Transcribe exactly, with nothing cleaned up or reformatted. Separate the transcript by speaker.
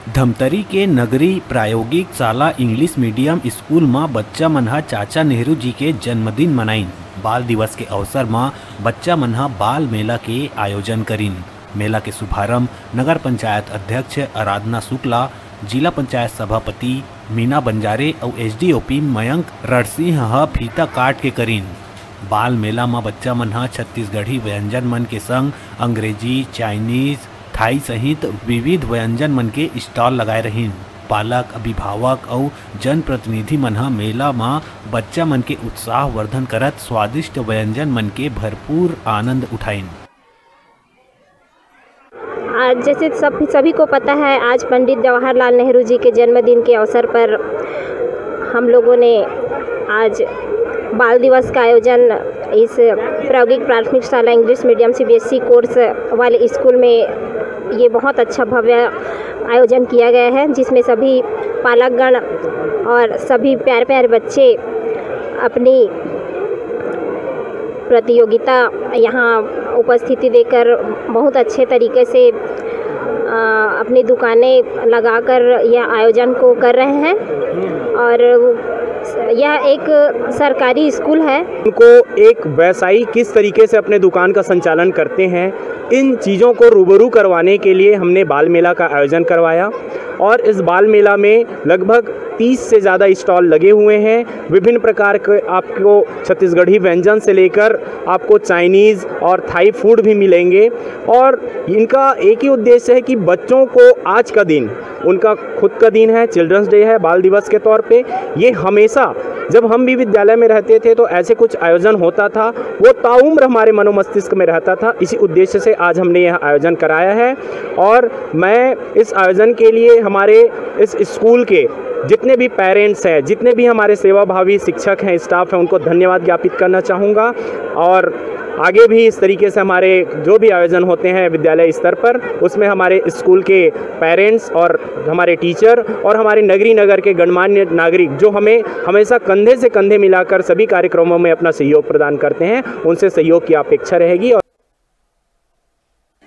Speaker 1: धमतरी के नगरी प्रायोगिक शाला इंग्लिश मीडियम स्कूल में बच्चा मन ह चाचा नेहरू जी के जन्मदिन मनाइन। बाल दिवस के अवसर में बच्चा मन ह बाल मेला के आयोजन करीन। मेला के शुभारंभ नगर पंचायत अध्यक्ष आराधना शुक्ला, जिला पंचायत सभापति मीना बंजारे और एसडीओपी मयंक रणसिंह ह फीता काट के करीन। बाल मेला में बच्चा मन ह छत्तीसगढ़ी व्यंजन मन के संग अंग्रेजी, चाइनीज, थाई सहित विविध व्यंजन मन के स्टॉल लगाए रहीन। पालक, अभिभावक और जनप्रतिनिधि मन ह मेला में बच्चा मन के उत्साह वर्धन करत स्वादिष्ट व्यंजन मन के भरपूर आनंद उठाइन।
Speaker 2: आज जैसे सब सभी को पता है, आज पंडित जवाहरलाल नेहरू जी के जन्मदिन के अवसर पर हम लोगों ने आज बाल दिवस का आयोजन इस प्रायोगिक प्राथमिक शाला इंग्लिश मीडियम सीबीएसई कोर्स वाले स्कूल में ये बहुत अच्छा भव्य आयोजन किया गया है, जिसमें सभी पालकगण और सभी प्यारे प्यारे बच्चे अपनी प्रतियोगिता यहाँ उपस्थिति देकर बहुत अच्छे तरीके से अपनी दुकानें लगाकर यह आयोजन को कर रहे हैं। और यह एक सरकारी स्कूल है।
Speaker 3: उनको एक व्यवसायी किस तरीके से अपने दुकान का संचालन करते हैं, इन चीज़ों को रूबरू करवाने के लिए हमने बाल मेला का आयोजन करवाया। और इस बाल मेला में लगभग तीस से ज़्यादा स्टॉल लगे हुए हैं। विभिन्न प्रकार के आपको छत्तीसगढ़ी व्यंजन से लेकर आपको चाइनीज़ और थाई फूड भी मिलेंगे। और इनका एक ही उद्देश्य है कि बच्चों को आज का दिन, उनका खुद का दिन है, चिल्ड्रंस डे है, बाल दिवस के तौर पे, ये हमेशा जब हम भी विद्यालय में रहते थे तो ऐसे कुछ आयोजन होता था, वो ताउम्र हमारे मनोमस्तिष्क में रहता था। इसी उद्देश्य से आज हमने यह आयोजन कराया है। और मैं इस आयोजन के लिए हमारे इस स्कूल के जितने भी पेरेंट्स हैं, जितने भी हमारे सेवाभावी शिक्षक हैं, स्टाफ हैं, उनको धन्यवाद ज्ञापित करना चाहूँगा। और आगे भी इस तरीके से हमारे जो भी आयोजन होते हैं विद्यालय स्तर पर, उसमें हमारे स्कूल के पेरेंट्स और हमारे टीचर और हमारे नगरी नगर के गणमान्य नागरिक जो हमें हमेशा कंधे से कंधे मिलाकर सभी कार्यक्रमों में अपना सहयोग प्रदान करते हैं, उनसे सहयोग की अपेक्षा रहेगी।